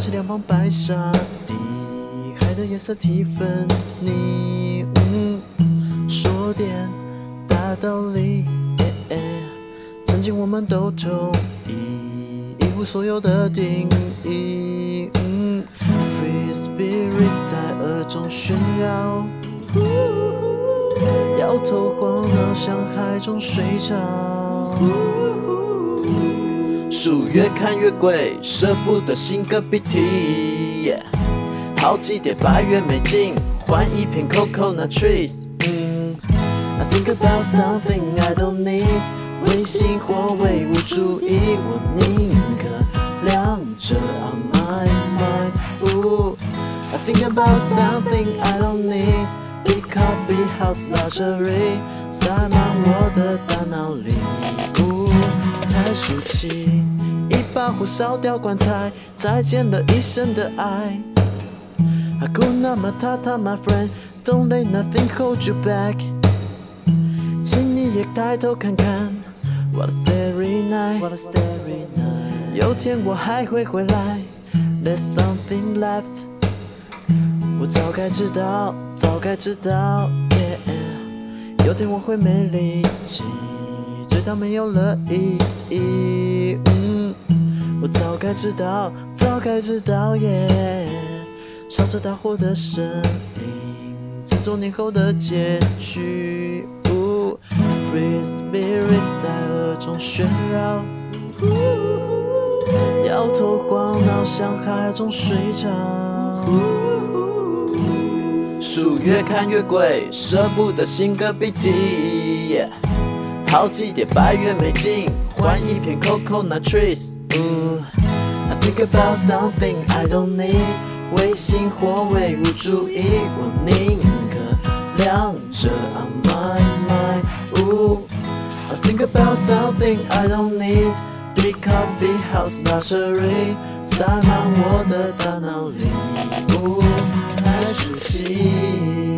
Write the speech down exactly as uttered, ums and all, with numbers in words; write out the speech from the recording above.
是两旁白沙地，海的颜色蒂芬尼。嗯，说点大道理。欸、曾经我们都同意，一无所有的定义。嗯 ，Free spirit 在耳中旋绕。摇头晃脑，像海中水潮。树越看越贵，舍不得新个鼻涕。Yeah. 好几叠百元美金，换一片 coconut trees。嗯 I think about something I don't need， 唯心或唯物主义，我宁可两者 on my mind。Ooh, I think about something I don't need。Big coffee house luxury， 塞满我的大脑里。呜，太俗气，一把火烧掉棺材，再见了一生的爱。Hakuna Matata, my friend, don't let nothing hold you back。请你也抬头看看 ，What a starry night， What a starry night。有天我还会回来 ，There's something left。我早该知道，早该知道 ，yeah。有天我会没力气，直到没有了意义。嗯，我早该知道，早该知道，yeah。烧着大火的森林，制作年后的结局。哦 ，Free spirit 在耳中旋绕，摇头晃脑，像海中水潮。树越看越贵，舍不得新个鼻涕。Yeah. 好几叠百元美金，换一片 coconut trees。Ooh, I think about something I don't need， 唯心或唯物主义，我宁可两者 on my mind。Ooh, I think about something I don't need，Big coffee house luxury， 塞满我的大脑里。Ooh,太熟悉。